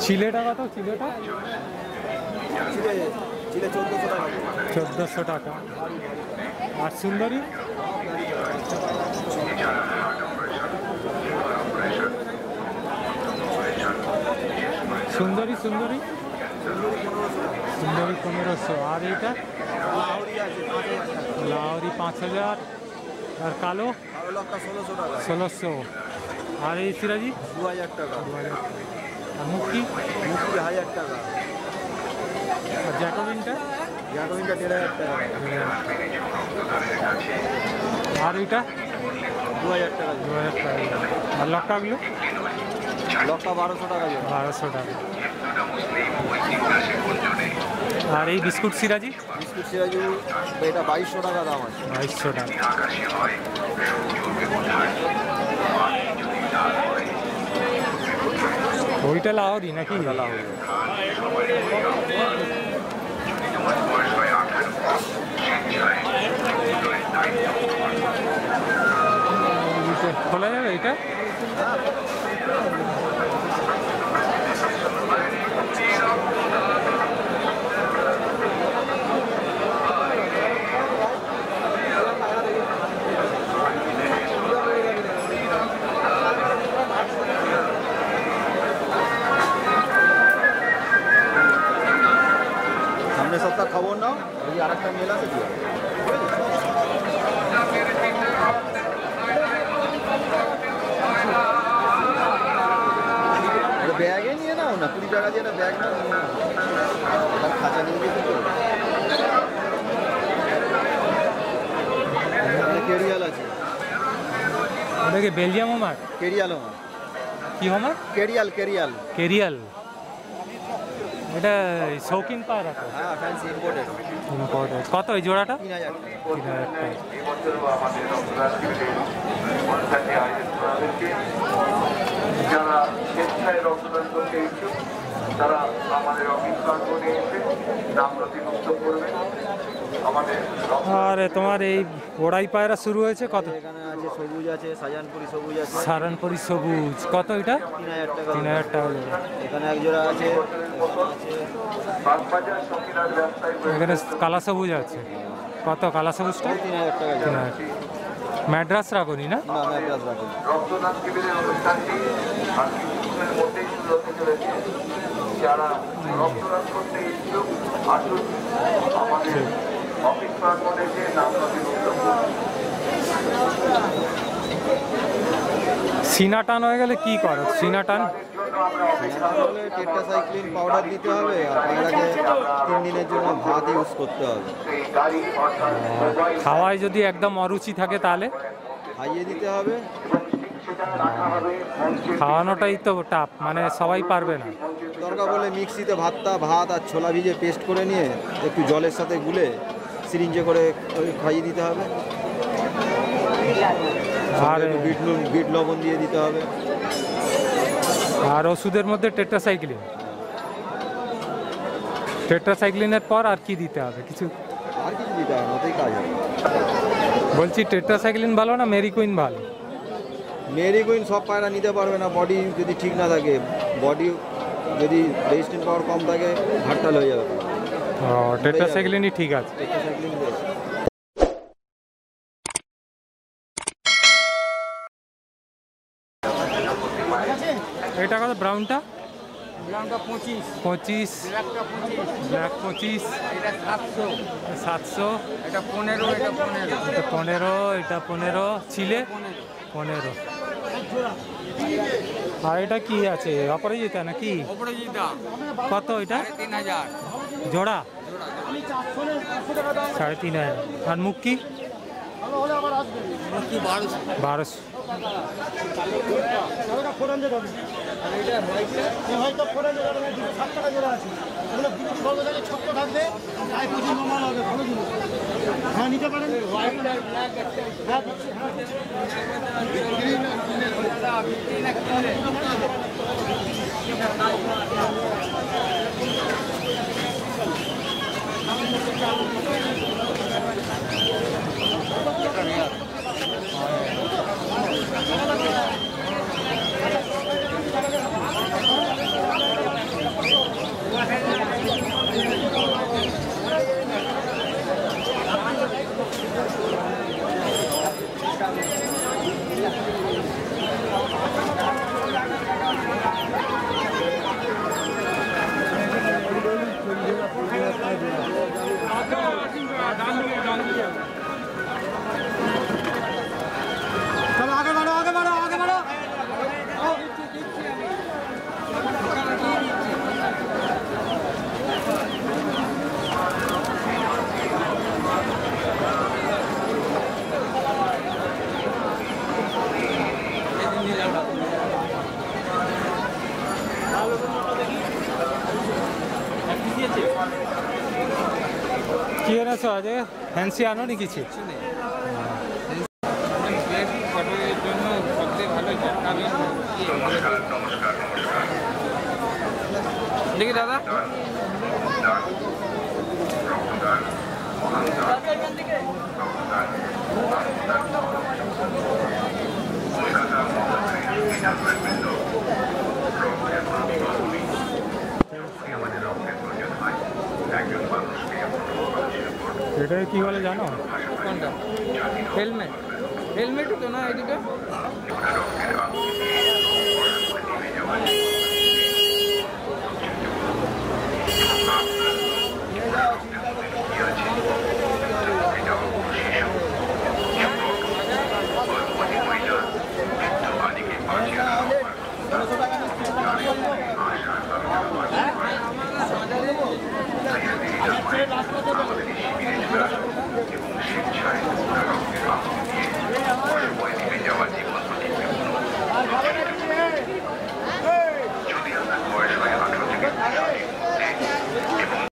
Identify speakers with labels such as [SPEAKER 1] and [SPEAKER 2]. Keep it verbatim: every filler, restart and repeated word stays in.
[SPEAKER 1] চিলেটা কত? চিলেটা
[SPEAKER 2] চিলে চিলে চোদ্দোশো টাকা।
[SPEAKER 1] চোদ্দোশো টাকা। আর সুন্দরী? সুন্দরী সুন্দরী সুন্দরী পনেরোশো। আর এইটা লাহোরি পাঁচ হাজার। আর কালো?
[SPEAKER 2] ষোলোশো টাকা।
[SPEAKER 1] ষোলোশো। আর এই সিরাজি?
[SPEAKER 2] দু হাজার টাকা।
[SPEAKER 1] আর মুক্তি?
[SPEAKER 2] মুক্তি হাজার টাকা।
[SPEAKER 1] আর জ্যাকোবিনটা?
[SPEAKER 2] জ্যাকোবিনটা দেড় হাজার টাকা।
[SPEAKER 1] আর এইটা?
[SPEAKER 2] দু হাজার টাকা।
[SPEAKER 1] দু হাজার টাকা। আর লক্কাগুলো?
[SPEAKER 2] লক্কা বারোশো টাকা।
[SPEAKER 1] বারোশো টাকা। আর এই বিস্কুট সিরাজি?
[SPEAKER 2] বিস্কুট সিরাজি এটা বাইশশো টাকা দাম আছে।
[SPEAKER 1] বাইশশো টাকা। ওইটা লাহোরি নাকি?
[SPEAKER 2] লাহোরি।
[SPEAKER 1] খোলা যাবে এটা?
[SPEAKER 2] সামনের সপ্তাহ খবর নাও, ওই আর একটা মেল আছে কি ব্যাগে নিয়ে নাও না, কুড়ি টাকা দিয়ে একটা ব্যাগ নাও, নিয়ে নাও খাঁচা নিয়ে যেতে তো। কেরিয়াল আছে।
[SPEAKER 1] ওটাকে বেলজিয়াম হোমার?
[SPEAKER 2] Carrier homer.
[SPEAKER 1] কি হোমার?
[SPEAKER 2] Carrier carrier
[SPEAKER 1] carrier. এটা শৌখিন পায়রা তো?
[SPEAKER 2] হ্যাঁ, ফ্যান্সি ইম্পোর্টেড।
[SPEAKER 1] ইম্পোর্টেড। কত এই জোড়াটা?
[SPEAKER 2] তিন হাজার
[SPEAKER 1] তিন হাজার টাকা।
[SPEAKER 3] যারা স্বেচ্ছায় রক্তদান করতে ইচ্ছুক তারা আমাদের অফিস প্রাঙ্গণে এসে নাম নথিভুক্ত করবেন। আমাদের
[SPEAKER 1] আর তোমার এই ওড়াই পায়রা শুরু হয়েছে কত?
[SPEAKER 2] এখানে আছে সবুজ আছে, সাজানপুরি সবুজ আছে।
[SPEAKER 1] সারানপুরি সবুজ কত এটা?
[SPEAKER 2] তিন হাজার টাকা।
[SPEAKER 1] তিন হাজার টাকা।
[SPEAKER 2] এখানে এক জোড়া আছে।
[SPEAKER 3] বাগবাজার শৌখিনার ব্যবসায়ী
[SPEAKER 1] এখানে কালা সবুজ আছে। কত কালা সবুজটা?
[SPEAKER 2] তিন হাজার টাকা
[SPEAKER 1] তিন
[SPEAKER 2] জোড়া।
[SPEAKER 1] হাজার। ম্যাড্রাস রাখুনি না?
[SPEAKER 2] না, ম্যাড্রাস রাখুন।
[SPEAKER 3] রক্তদান শিবিরের অনুষ্ঠানটি আর কিছুক্ষণের মধ্যেই শুরু হতে চলেছে। যারা রক্তদান করতে ইচ্ছুক আসুন আমাদের অফিস প্রাঙ্গণে এসে নাম নথিভুক্ত করুন।
[SPEAKER 1] সিনা টান হয়ে গেলে কি করো? সিনা টান
[SPEAKER 2] তাহলে টেট্রাসাইক্লিন পাউডার দিতে হবে আর পায়রাকে তিন দিনের জন্য ভাত ইউজ করতে হবে।
[SPEAKER 1] খাওয়ায় যদি একদম অরুচি থাকে তাহলে
[SPEAKER 2] খাইয়ে দিতে হবে।
[SPEAKER 1] খাওয়ানোটাই তো টাফ, মানে সবাই পারবে না।
[SPEAKER 2] দরকার বলে মিক্সিতে ভাতটা ভাত আর ছোলা ভিজে পেস্ট করে নিয়ে একটু জলের সাথে গুলে সিরিঞ্জে করে ওই খাইয়ে দিতে হবে।
[SPEAKER 1] আর
[SPEAKER 2] একটু বিট নুন বিট লবণ দিয়ে দিতে হবে।
[SPEAKER 1] আর ওষুধের মধ্যে টেট্রাসাইক্লিন। টেট্রাসাইক্লিনের পর আর কি দিতে হবে? কিছু
[SPEAKER 2] আর কিছু দিতে হবে, ওতেই কাজ হবে।
[SPEAKER 1] বলছি টেট্রাসাইক্লিন ভালো না মেরিকুইন ভালো?
[SPEAKER 2] মেরিকুইন সব পায়রা নিতে পারবে না, বডি যদি ঠিক না থাকে, বডি যদি রেজিস্ট্যান্ট পাওয়ার কম থাকে ঘাটতাল হয়ে যাবে।
[SPEAKER 1] ও টেট্রাসাইক্লিনই ঠিক আছে।
[SPEAKER 2] টেট্রাসাইক্লিন বেশ।
[SPEAKER 1] এটা কত ব্রাউনটা?
[SPEAKER 4] ব্রাউনটা পঁচিশ,
[SPEAKER 1] পঁচিশ।
[SPEAKER 4] ব্ল্যাকটা পঁচিশ,
[SPEAKER 1] ব্ল্যাক পঁচিশ।
[SPEAKER 4] এটা সাতশো,
[SPEAKER 1] সাতশো।
[SPEAKER 4] এটা পনেরো, এটা পনেরো,
[SPEAKER 1] এটা পনেরো। এটা পনেরো। চিলে পনেরো। আর এটা কি আছে? অপরাজিতা নাকি?
[SPEAKER 4] অপরাজিতা
[SPEAKER 1] কত এটা?
[SPEAKER 4] তিন হাজার
[SPEAKER 1] জোড়া? সাড়ে তিন হাজার। আর মুক্কি?
[SPEAKER 4] মুখী বারোশো।
[SPEAKER 1] বারোশো।
[SPEAKER 5] হ্যাঁ, নিতে পারেন।
[SPEAKER 1] আছে ফ্যান্সি আনো নি কিছু?
[SPEAKER 4] ফটোর জন্য সবচেয়ে ভালো জানাবেন দেখি দাদা
[SPEAKER 1] এটাকে কি বলে জানো?
[SPEAKER 4] কোনটা? হেলমেট হেলমেট তো না এদিকে
[SPEAKER 3] যাওয়া জীবন